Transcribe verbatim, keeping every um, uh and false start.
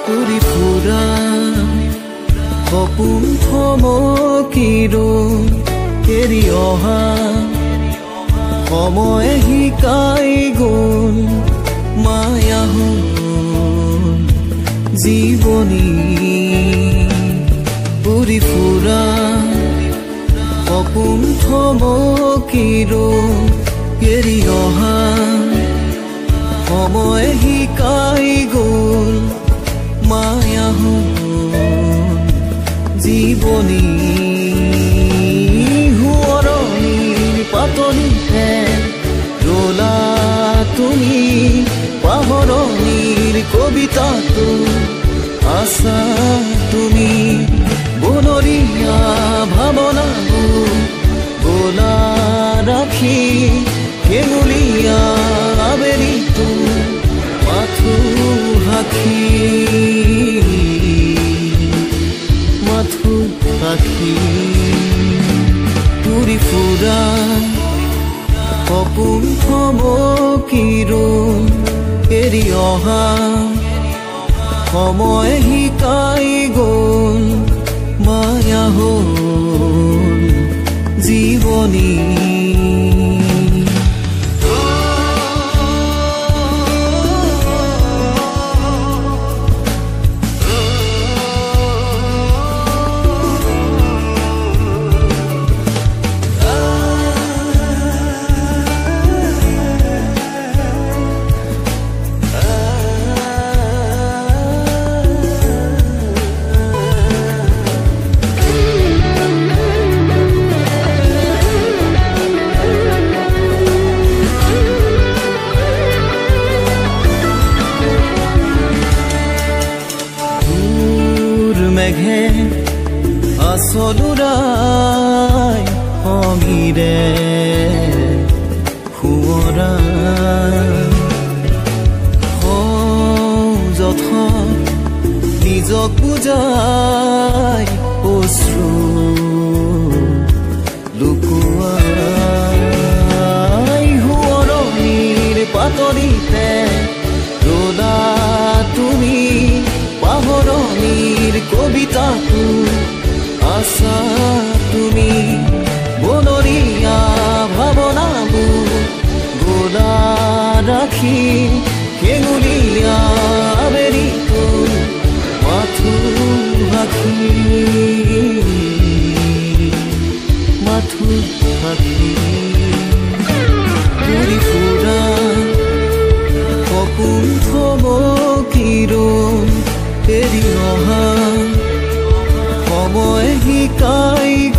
উৰি ফুৰা সপোন থমকিৰো এৰি অহা সময় শিকাই গ'ল মায়া হ'ল জীৱনী উৰি ফুৰা সপোন থমকিৰো এৰি অহা সময় শিকাই গ'ল মায়া হ'ল জীৱনী সোঁৱৰণিৰ পাতনিতে ৰলা তুমি পাহৰণিৰ কবিতাটো আছা তুমি বনৰীয়া ভাৱনাবোৰ গোলা ৰাখি কেঙুলীয়া আবেলিটো মাথো সাক্ষী মাথো সাক্ষী উৰি ফুৰা সপোন থমকিৰো এৰি অহা সময় শিকাই গ'ল মায়া হ'ল জীৱনী মেঘে আচলুৰাই সমীৰে সোঁৱৰা যথ নিজক বুজাই অশ্ৰু লুকুৱাই সোঁৱৰণিৰ পাতনিতে ৰলা তুমি পাহৰণিৰ কবিতাটো আছা তুমি বনৰীয়া ভাৱনাবোৰ গোলা ৰাখি কেঙুলীয়া আবেলিটো মাথো সাক্ষী মাথো সাক্ষী উৰি ফুৰা সপোন থমকিৰো এৰি অহা সময় শিকাই